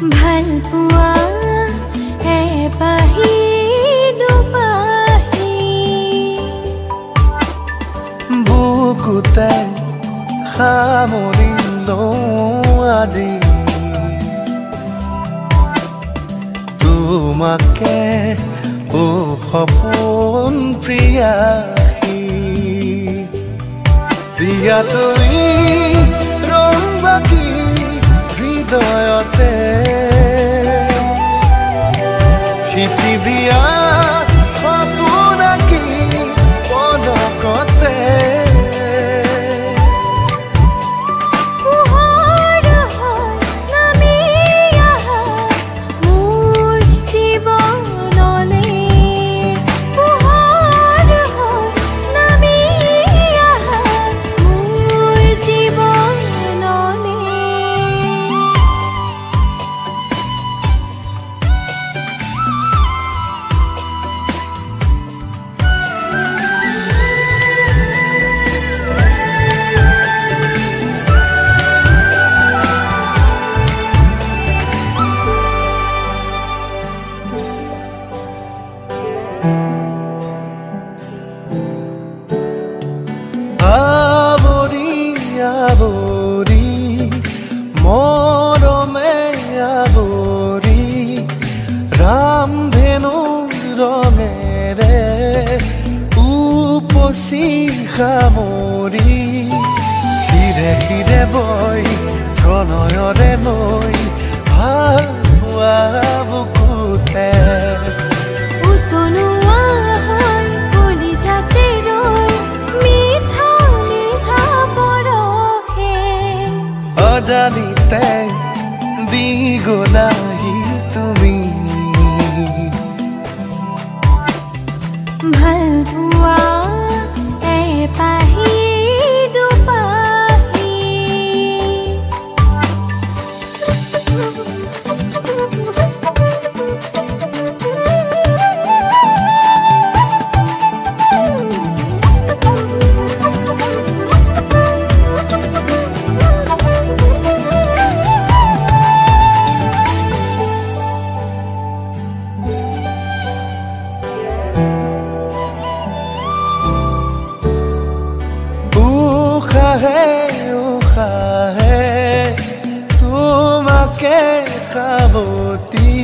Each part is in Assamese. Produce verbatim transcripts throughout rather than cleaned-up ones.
ভাল পোৱা এপাহি দুপাহি বুকুতে সামৰিলো আজি তোমাকে ও সপোন প্ৰিয়াসী দিয়া তুমি ৰং বাকি হৃদয়তে সিঁচি দিয়া সপোন আঁকি পলকতে আবৰি আবৰি মৰমে আবৰি ৰামধেনু ৰঙেৰে উপচি সামৰি শিৰে শিৰে বৈ প্ৰণয়ৰে নৈ ভাল পোৱা বুকুতে অজানিতে দি গলাহি তুমি ভাল পোৱা এপাহি দুপাহি উশাহে উশাহে তোমাকে সাৱটি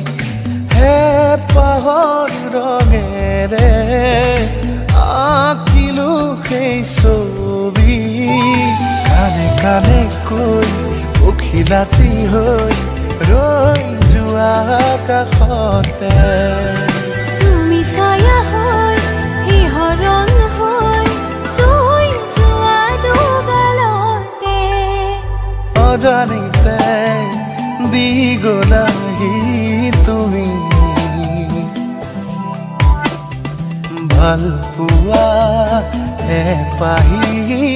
হেঁপাহৰ ৰঙেৰে আঁকিলো সেই ছবি কানে কানে কৈ পখিলাতি হৈ ৰৈ যোৱা কাষতে তুমি ছায়া হৈ শিহৰণ হৈ অজানিতে দি গলাহি তুমি ভাল পোৱা এপাহি